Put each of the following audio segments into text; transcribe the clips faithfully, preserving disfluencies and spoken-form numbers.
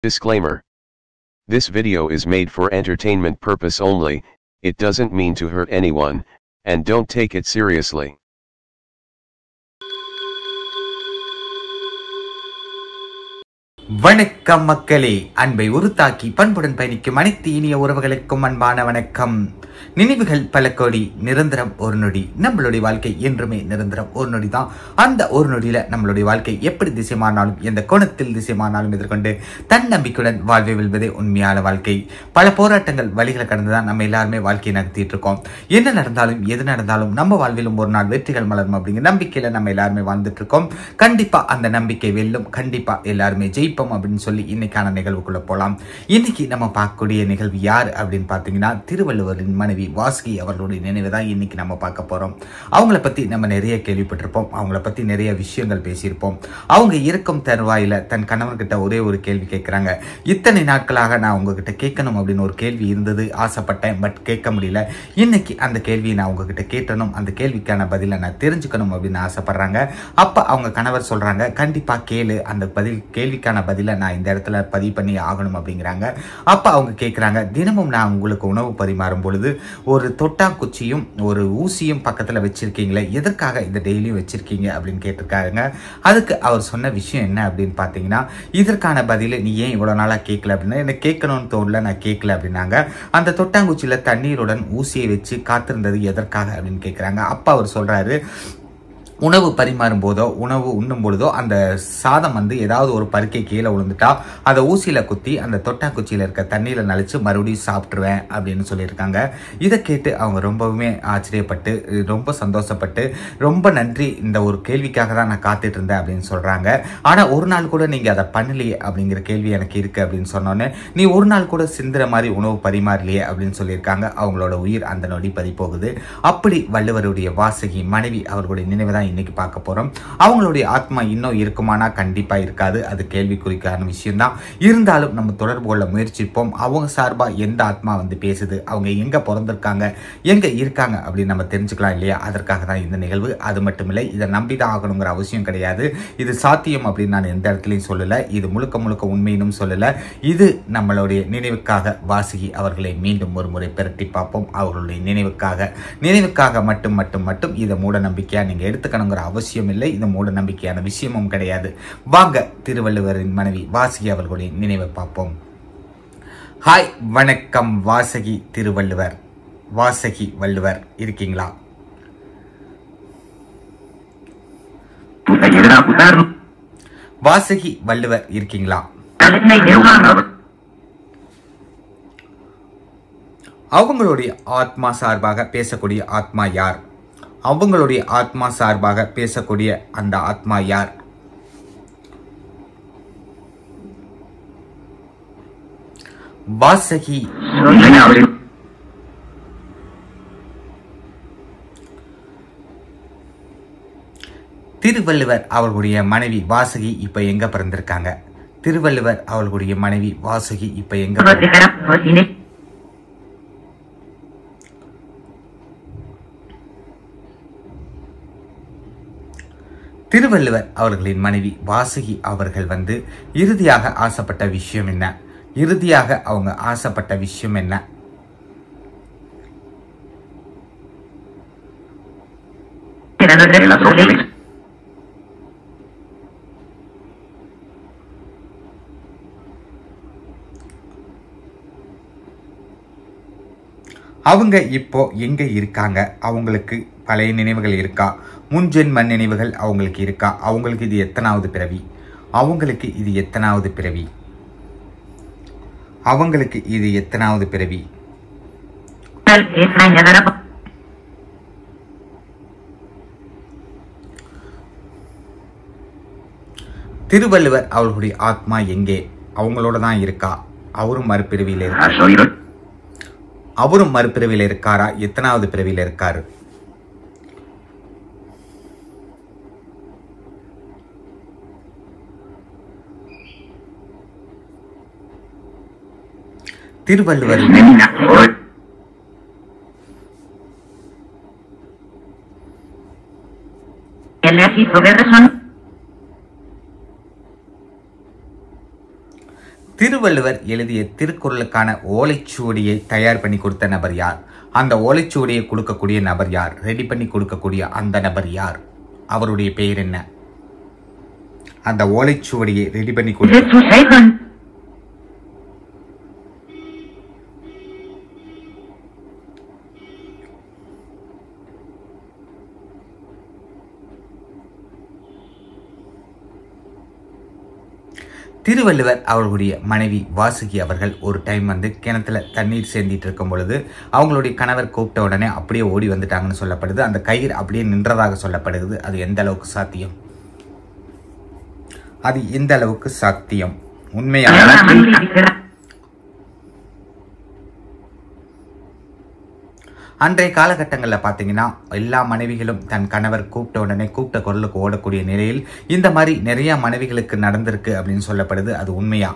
Disclaimer. This video is made for entertainment purpose only, it doesn't mean to hurt anyone, and don't take it seriously. வணக்கம் மக்களே, அன்பை உருத்தாக்கி பண்புடன் பயணிக்கும் அனைத்து இனிய உறவுகளுக்கும் அன்பான வணக்கம். நினைவுகள் பல கோடி, நிரந்தரம் ஒரு நொடி. நம்மளுடைய வாழ்க்கை என்றுமே நிரந்தரம் ஒரு நொடி தான். அந்த ஒரு நொடியில நம்மளுடைய வாழ்க்கை எப்படி திசை மாறினாலும், எந்த கோணத்தில் திசை மாறினாலும் எதிர்கொண்டு தன்னம்பிக்கையுடன் வாழ்வை வெல்வதே உண்மையான வாழ்க்கை. பல போராட்டங்கள் வழிகளை கடந்துதான் நம்ம எல்லாருமே வாழ்க்கையை நடத்திட்டு இருக்கோம். என்ன நடந்தாலும் எது நடந்தாலும் நம்ம வாழ்விலும் ஒரு நாள் வெற்றிகள் மலரும் அப்படிங்கிற நம்பிக்கையில நம்ம எல்லாருமே வாழ்ந்துட்டு இருக்கோம். கண்டிப்பா அந்த நம்பிக்கை வெல்லும், கண்டிப்பா எல்லாருமே ஜெயிப்போம் அப்படின்னு சொல்லி இன்னைக்கான நிகழ்வுக்குள்ள போலாம். இன்னைக்கு நம்ம பார்க்கக்கூடிய நிகழ்வு யார் அப்படின்னு பாத்தீங்கன்னா, திருவள்ளுவரின் மனைவி வாசுகி அவர்களுடைய நினைவு தான் இன்னைக்கு நம்ம பார்க்க போறோம். அவங்கள பத்தி நம்ம நிறைய கேள்விப்பட்டிருப்போம், அவங்கள பத்தி நிறைய விஷயங்கள் பேசியிருப்போம். அவங்க இருக்கும் தருவாயில தன் கணவர்கிட்ட ஒரே ஒரு கேள்வி கேட்கிறாங்க. இத்தனை நாட்களாக நான் உங்ககிட்ட கேட்கணும் அப்படின்னு ஒரு கேள்வி இருந்தது, ஆசைப்பட்டேன், பட் கேட்க முடியல. இன்னைக்கு அந்த கேள்வியை நான் உங்ககிட்ட கேட்டணும், அந்த கேள்விக்கான பதிலை நான் தெரிஞ்சுக்கணும் அப்படின்னு ஆசைப்படுறாங்க. அப்ப அவங்க கணவர் சொல்றாங்க, கண்டிப்பா கேளு, அந்த பதில் கேள்விக்கான பதிலை நான் இந்த இடத்துல பதிவு பண்ணி ஆகணும் அப்படிங்கிறாங்க. அப்ப அவங்க கேட்கிறாங்க, தினமும் நான் உங்களுக்கு உணவு பரிமாறும் பொழுது ஒரு தொட்டாங்குச்சியும் ஒரு ஊசியும் பக்கத்துல வச்சிருக்கீங்களே, எதற்காக இந்த டெய்லியும் வச்சிருக்கீங்க அப்படின்னு கேட்டிருக்காங்க. அதுக்கு அவர் சொன்ன விஷயம் என்ன அப்படின்னு பாத்தீங்கன்னா, இதற்கான பதில நீ ஏன் இவ்வளவு நாளா கேட்கல அப்படின்னா, எனக்கு கேட்கணும்னு தோணல, நான் கேட்கல அப்படின்னாங்க. அந்த தொட்டாங்குச்சியில தண்ணீருடன் ஊசியை வச்சு காத்திருந்தது எதற்காக அப்படின்னு கேட்கிறாங்க. அப்ப அவர் சொல்றாரு, உணவு பரிமாறும் போதோ உணவு உண்ணும் பொழுதோ அந்த சாதம் வந்து ஏதாவது ஒரு பருக்கை கீழே விழுந்துட்டா அதை ஊசியில குத்தி அந்த தொட்டாக்குச்சியில இருக்க தண்ணீரை நனைச்சு மறுபடியும் சாப்பிட்டுருவேன் அப்படின்னு சொல்லியிருக்காங்க. இதை கேட்டு அவங்க ரொம்பவுமே ஆச்சரியப்பட்டு ரொம்ப சந்தோஷப்பட்டு, ரொம்ப நன்றி, இந்த ஒரு கேள்விக்காக தான் நான் காத்துட்டு இருந்தேன் அப்படின்னு சொல்றாங்க. ஆனா ஒரு நாள் கூட நீங்க அதை பண்ணலையே அப்படிங்கிற கேள்வி எனக்கு இருக்கு அப்படின்னு சொன்னோன்னே, நீ ஒரு நாள் கூட சிந்துற மாதிரி உணவு பரிமாறலையே அப்படின்னு சொல்லியிருக்காங்க. அவங்களோட உயிர் அந்த நொடி பறி போகுது. அப்படி வள்ளுவருடைய வாசுகி மனைவி அவர்களுடைய நினைவு தான் இன்னைக்கு பார்க்க போறோம். அவங்களுடைய ஆத்மா இன்னும் இருக்குமானா கண்டிப்பா இருக்காது, அது கேள்விக்குறிக்கான விஷயம் தான். இருந்தாலும் நம்ம தொடர்பு கொள்ள முயற்சிப்போம். அவங்க சார்பா எந்த ஆத்மா வந்து பேசுது, அவங்க எங்க பிறந்திருக்காங்க, எங்க இருக்காங்க அப்படின்னு நம்ம தெரிஞ்சுக்கலாம் இல்லையா? அதற்காக தான் இந்த நிகழ்வு. அது மட்டும் இல்லை, இதை நம்பிதான் ஆகணுங்கிற அவசியம் கிடையாது. இது சாத்தியம் அப்படின்னு நான் எந்த இடத்துலையும் சொல்லல, இது முழுக்க முழுக்க உண்மையினும் சொல்லல. இது நம்மளுடைய நினைவுக்காக வாசுகி அவர்களை மீண்டும் ஒரு முறை பெருட்டி பார்ப்போம். அவர்களுடைய நினைவுக்காக நினைவுக்காக மட்டும் மட்டும் மட்டும் இதை மூட நம்பிக்கையா நீங்க எடுத்துக்கணும் அவசியம் இல்லை. இது மூட நம்பிக்கையான விஷயமும் கிடையாது. வாங்க திருவள்ளுவரின் மனைவி வாசுகி அவர்களுடைய நினைவை பார்ப்போம். ஹாய், வணக்கம். வாசுகி திருவள்ளுவர், வாசுகி வள்ளுவர் இருக்கீங்களா? வாசுகி வள்ளுவர் இருக்கீங்களா? அவங்களுடைய ஆத்மா சார்பாக பேசக்கூடிய ஆத்மா யார்? அவங்களுடைய ஆத்மா சார்பாக பேசக்கூடிய அந்த ஆத்மா யார்? வாசுகி திருவள்ளுவர் அவர்களுடைய மனைவி வாசுகி இப்ப எங்க பிறந்திருக்காங்க? திருவள்ளுவர் அவர்களுடைய மனைவி வாசுகி இப்ப எங்க? திருவள்ளுவர் அவர்களின் மனைவி வாசுகி அவர்கள் வந்து இறுதியாக ஆசைப்பட்ட விஷயம் என்ன? இறுதியாக அவங்க ஆசைப்பட்ட விஷயம் என்ன? அவங்க இப்போ எங்க இருக்காங்க? அவங்களுக்கு பழைய நினைவுகள் இருக்கா? முன்ஜென்ம நினைவுகள் அவங்களுக்கு இருக்கா? அவங்களுக்கு இது எத்தனாவது பிறவி? அவங்களுக்கு இது எத்தனாவது பிறவி? அவங்களுக்கு இது எத்தனாவது பிறவி? திருவள்ளுவர் அவர்களுடைய ஆத்மா எங்கே? அவங்களோட தான் இருக்கா? அவரும் மறுபிறவியில இருக்காரு. அவரும் மறுபிறவியில இருக்காரா? எத்தனாவது பிறவியில இருக்காரு? திருவள்ளுவர் திருவள்ளுவர் எழுதிய திருக்குறளுக்கான ஓலைச்சுவடியை தயார் பண்ணி கொடுத்த நபர் யார்? அந்த ஓலைச்சுவடியை கொடுக்கக்கூடிய நபர் யார்? ரெடி பண்ணி கொடுக்கக்கூடிய அந்த நபர் யார்? அவருடைய பெயர் என்ன? அந்த ஓலைச்சுவடியை ரெடி பண்ணி கொடுக்க திருவள்ளுவர் அவர்களுடைய மனைவி வாசுகி அவர்கள் ஒரு டைம் வந்து கிணத்துல தண்ணீர் சேர்ந்திட்டு இருக்கும் பொழுது அவங்களுடைய கணவர் கூப்பிட்ட உடனே அப்படியே ஓடி வந்துட்டாங்கன்னு சொல்லப்படுது. அந்த கயிறு அப்படியே நின்றதாக சொல்லப்படுது. அது எந்த அளவுக்கு சாத்தியம்? அது எந்த அளவுக்கு சாத்தியம்? உண்மையாக அன்றைய காலகட்டங்களில் பார்த்தீங்கன்னா எல்லா மனைவிகளும் தன் கணவர் கூப்பிட்ட உடனே கூப்பிட்ட குரலுக்கு ஓடக்கூடிய நிலையில் இந்த மாதிரி நிறைய மனைவிகளுக்கு நடந்திருக்கு அப்படின்னு சொல்லப்படுது. அது உண்மையா?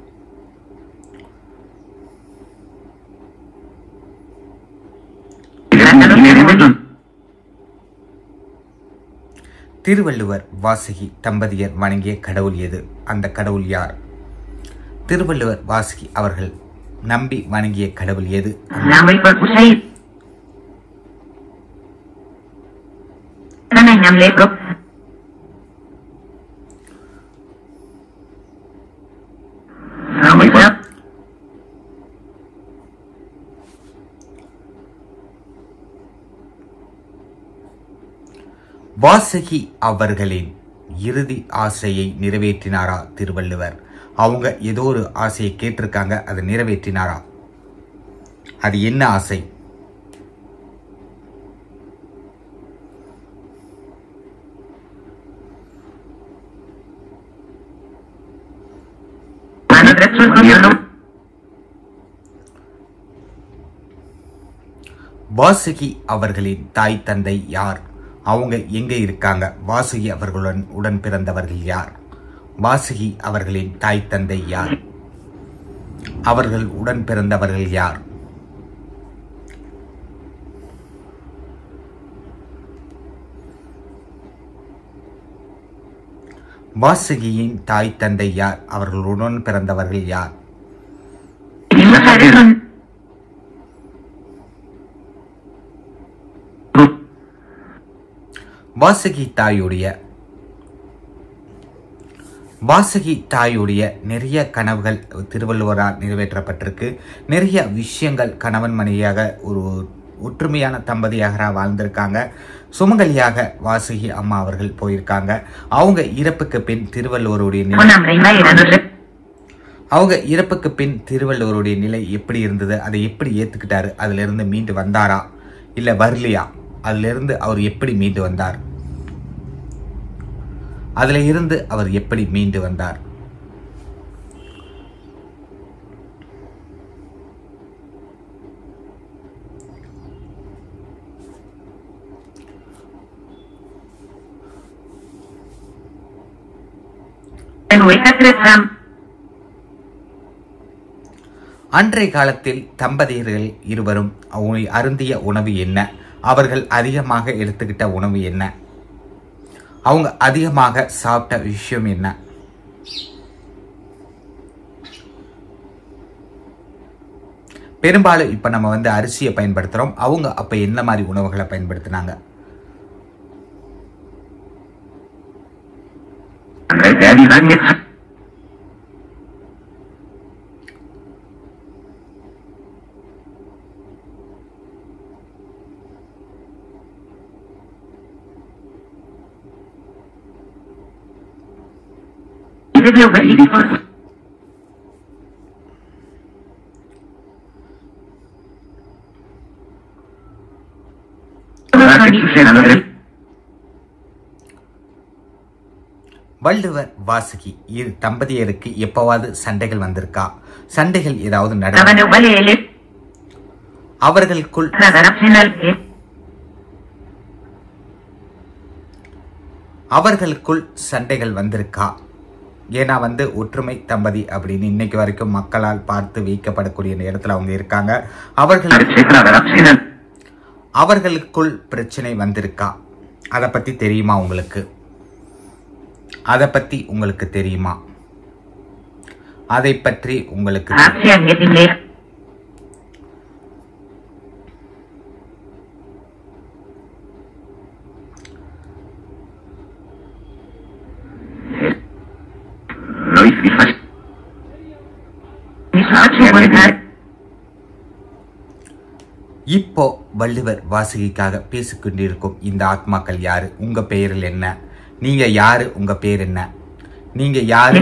திருவள்ளுவர் வாசுகி தம்பதியர் வணங்கிய கடவுள் எது? அந்த கடவுள் யார்? திருவள்ளுவர் வாசுகி அவர்கள் நம்பி வணங்கிய கடவுள் எது? வாசுகி அவர்களின் இறுதி ஆசையை நிறைவேற்றினாரா திருவள்ளுவர்? அவங்க ஏதோ ஒரு ஆசையை கேட்டிருக்காங்க, அதை நிறைவேற்றினாரா? அது என்ன ஆசை? வாசுகி அவர்களின் தாய் தந்தை யார்? அவங்க எங்க இருக்காங்க? வாசுகி அவர்களுடன் உடன் பிறந்தவர்கள் யார்? வாசுகி அவர்களின் தாய் தந்தை யார்? அவர்கள் உடன் பிறந்தவர்கள் யார்? வாசுகியின் தாய் தந்தை யார்? அவர்களுடன் பிறந்தவர்கள் யார்? வாசுகி தாயுடைய வாசுகி தாயுடைய நிறைய கனவுகள் திருவள்ளுவரால் நிறைவேற்றப்பட்டிருக்கு. நிறைய விஷயங்கள் கணவன் மனைவியாக ஒரு ஒற்றுமையான தம்பதியாக வாழ்ந்திருக்காங்க. சுமங்கலியாக வாசுகி அம்மா அவர்கள் போயிருக்காங்க. அவங்க இறப்புக்கு பின் திருவள்ளுவருடைய நிலை அவங்க இறப்புக்கு பின் திருவள்ளுவருடைய நிலை எப்படி இருந்தது? அதை எப்படி ஏத்துக்கிட்டாரு? அதுல இருந்து மீண்டு வந்தாரா இல்ல வரலையா? அதுல இருந்து அவர் எப்படி மீண்டு வந்தார்? அதுல இருந்து அவர் எப்படி மீண்டு வந்தார்? அன்றைய காலத்தில் தம்பதியர்கள் இருவரும் அருந்திய உணவு என்ன? அவர்கள் அதிகமாக எடுத்துக்கிட்ட உணவு என்ன? அவங்க அதிகமாக சாப்பிட்ட விஷயம் என்ன? பெரும்பாலும் இப்ப நம்ம வந்து அரிசியை பயன்படுத்துறோம். அவங்க அப்ப என்ன மாதிரி உணவுகளை பயன்படுத்தினாங்க? வள்ளுவர் வாசுகி இரு தம்பதியருக்கு எப்பவாவது சண்டைகள் வந்திருக்கா? சண்டைகள் ஏதாவது நடந்த அவர்களுக்குள் அவர்களுக்குள் சண்டைகள் வந்திருக்கா? ஏன்னா வந்து ஒற்றுமை தம்பதி அப்படின்னு இன்னைக்கு வரைக்கும் மக்களால் பார்த்து வைக்கப்படக்கூடிய நேரத்தில் அவங்க இருக்காங்க. அவர்கள் அவர்களுக்குள் பிரச்சனை வந்திருக்கா? அதை பத்தி தெரியுமா உங்களுக்கு? அதை பத்தி உங்களுக்கு தெரியுமா? அதை பற்றி உங்களுக்கு இப்போ வள்ளுவர் வாசுகிக்காக பேசிக்கொண்டிருக்கும் இந்த ஆத்மாக்கள் யாரு? உங்க பெயரில் என்ன? நீங்க யாரு? உங்க பேர் என்ன? நீங்க யாரு?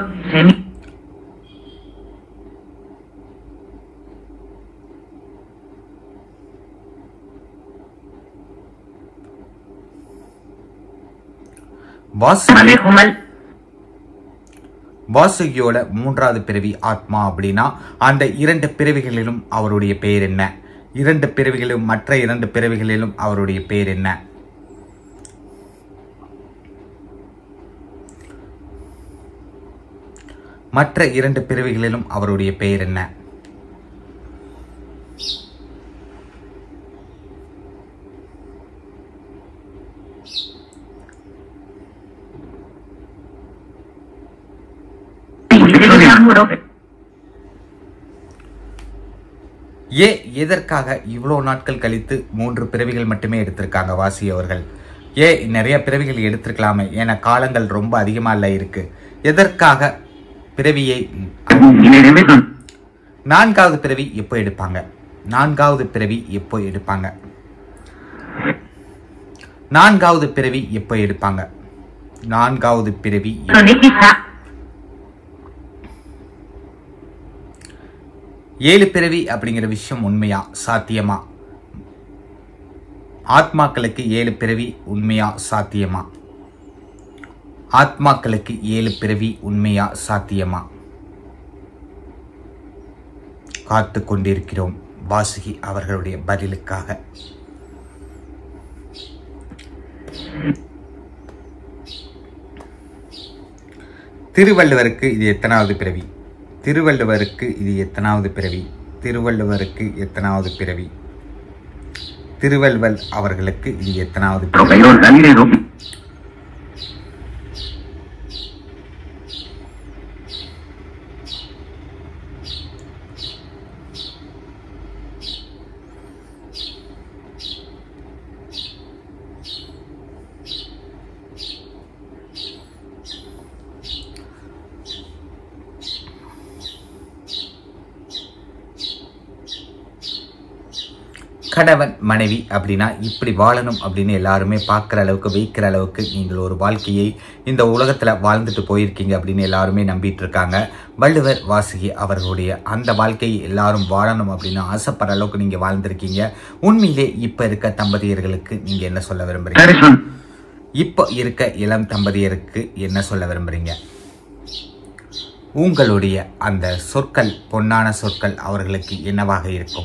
வாசுகியோட மூன்றாவது பிறவி ஆத்மா அப்படின்னா அந்த இரண்டு பிறவிகளிலும் அவருடைய பெயர் என்ன? இரண்டு பிறவிகளிலும் மற்ற இரண்டு பிறவிகளிலும் அவருடைய பெயர் என்ன? மற்ற இரண்டு பிறவிகளிலும் அவருடைய பெயர் என்ன? ஏ எதற்காக இவ்வளவு நாட்கள் கழித்து மூன்று பிறவிகள் மட்டுமே எடுத்திருக்காங்க வாசி அவர்கள்? ஏ நிறைய பிறவிகள் எடுத்திருக்கலாமே, ஏன்னா காலங்கள் ரொம்ப அதிகமா இல்ல இருக்கு. எதற்காக பிறவியை நான்காவது பிறவி எப்போ எடுப்பாங்க? நான்காவது பிறவி எப்போ எடுப்பாங்க? நான்காவது பிறவி எப்போ எடுப்பாங்க? நான்காவது பிறவி ஏழு பிறவி அப்படிங்கிற விஷயம் உண்மையா, சாத்தியமா? ஆத்மாக்களுக்கு ஏழு பிறவி உண்மையா, சாத்தியமா? ஆத்மாக்களுக்கு ஏழு பிறவி உண்மையா, சாத்தியமா? காத்து கொண்டிருக்கிறோம் வாசுகி அவர்களுடைய பதிலுக்காக. திருவள்ளுவருக்கு இது எத்தனாவது பிறவி? திருவள்ளுவருக்கு இது எத்தனாவது பிறவி? திருவள்ளுவருக்கு எத்தனாவது பிறவி? திருவள்ளுவர் அவர்களுக்கு இது எத்தனாவது பிறவி? கணவன் மனைவி அப்படின்னா இப்படி வாழணும் அப்படின்னு எல்லாருமே பார்க்குற அளவுக்கு வைக்கிற அளவுக்கு நீங்கள் ஒரு வாழ்க்கையை இந்த உலகத்தில் வாழ்ந்துட்டு போயிருக்கீங்க அப்படின்னு எல்லாருமே நம்பிட்டு இருக்காங்க. வள்ளுவர் வாசுகி அவர்களுடைய அந்த வாழ்க்கையை எல்லாரும் வாழணும் அப்படின்னு ஆசைப்படுற அளவுக்கு நீங்கள் வாழ்ந்திருக்கீங்க. உண்மையிலே இப்போ இருக்க தம்பதியர்களுக்கு நீங்கள் என்ன சொல்ல விரும்புறீங்க? இப்போ இருக்க இளம் தம்பதியருக்கு என்ன சொல்ல விரும்புறீங்க? உங்களுடைய அந்த சொற்கள், பொன்னான சொற்கள் அவர்களுக்கு என்னவாக இருக்கும்?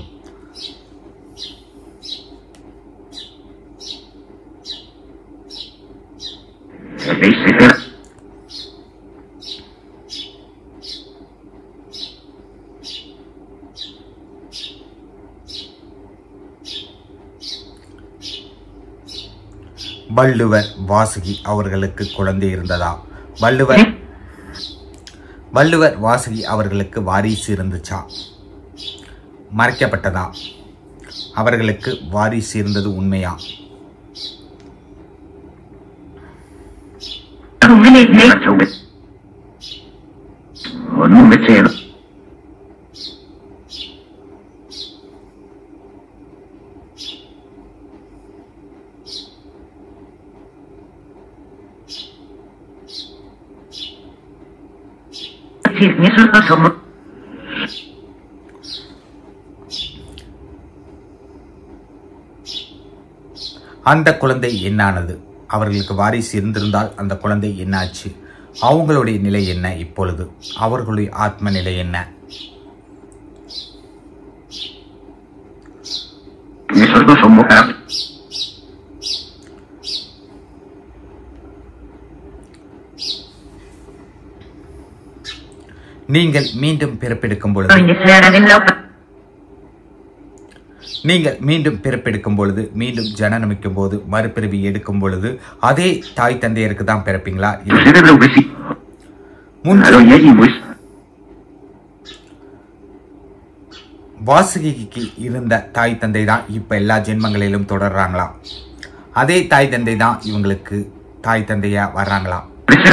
வள்ளுவர் வாசுகி அவர்களுக்கு குழந்தை இருந்ததா? வள்ளுவர் வள்ளுவர் வாசுகி அவர்களுக்கு வாரிசு இருந்துச்சா? மறைக்கப்பட்டதா? அவர்களுக்கு வாரிசு இருந்தது உண்மையா? அந்த குழந்தை என்னானது? அவர்களுக்கு வாரிசு இருந்திருந்தால் அந்த குழந்தை என்னாச்சு? அவங்களுடைய நிலை என்ன இப்பொழுது? அவர்களுடைய ஆத்ம நிலை என்ன? நீங்கள் மீண்டும் பிறப்பெடுக்கும் பொழுது நீங்கள் மீண்டும் பிறப்பெடுக்கும் பொழுது, மீண்டும் ஜனனமிக்கும் போது, மறுபிறவி எடுக்கும் பொழுது அதே தாய் தந்தையருக்கு தான் பிறப்பீங்களா? வாசுகிக்கு இருந்த தாய் தந்தை தான் இப்ப எல்லா ஜென்மங்களிலும் தொடர்றாங்களாம். அதே தாய் தந்தை தான் இவங்களுக்கு தாய் தந்தையா வர்றாங்களாம்.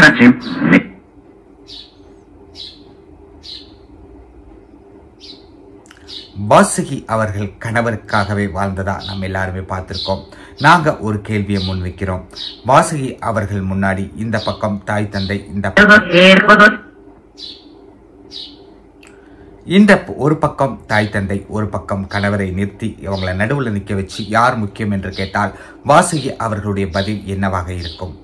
வாசுகி அவர்கள் கணவருக்காகவே வாழ்ந்ததா நம்ம எல்லாருமே பார்த்திருக்கோம். நாங்க ஒரு கேள்வியை முன்வைக்கிறோம். வாசுகி அவர்கள் முன்னாடி இந்த பக்கம் தாய் தந்தை, இந்த இந்த ஒரு பக்கம் தாய் தந்தை, ஒரு பக்கம் கணவரை நிறுத்தி இவங்களை நடுவில் நிற்க வச்சு யார் முக்கியம் என்று கேட்டால் வாசுகி அவர்களுடைய பதில் என்னவாக இருக்கும்?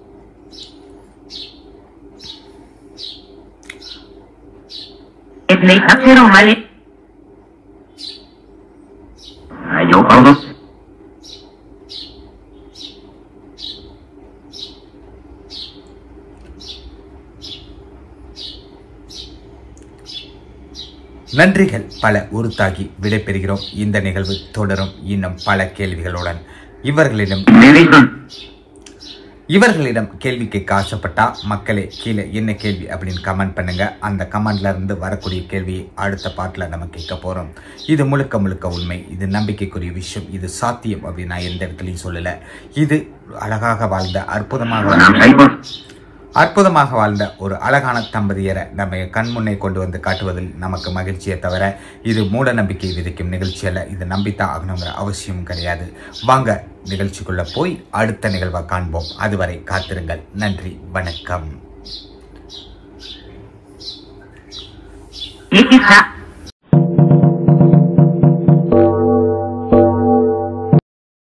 நன்றிகள் பல உருத்தாகி விடைபெறுகிறோம். இந்த நிகழ்வு தொடரும் இன்னும் பல கேள்விகளுடன். இவர்களிடம் இவர்களிடம் கேள்வி கேட்க ஆசைப்பட்டா மக்களே கீழே என்ன கேள்வி அப்படின்னு கமெண்ட் பண்ணுங்க. அந்த கமெண்ட்ல இருந்து வரக்கூடிய கேள்வியை அடுத்த பாட்டில் நம்ம கேட்க போறோம். இது முழுக்க முழுக்க உண்மை, இது நம்பிக்கைக்குரிய விஷயம், இது சாத்தியம் அப்படின்னு நான் எந்த இடத்துலையும் சொல்லல. இது அழகாக வாழ்ந்த அற்புதமாக அற்புதமாக வாழ்ந்த ஒரு அழகான தம்பதியரை நம்ம கண் முன்னே கொண்டு வந்து காட்டுவதில் நமக்கு மகிழ்ச்சியை தவிர இது மூட நம்பிக்கை விதிக்கும் நிகழ்ச்சி அல்ல. இது நம்பித்தான் ஆகணுங்கிற அவசியம் கிடையாது. வாங்க நிகழ்ச்சிக்குள்ள போய் அடுத்த நிகழ்வை காண்போம். அதுவரை காத்திருங்கள். நன்றி, வணக்கம்.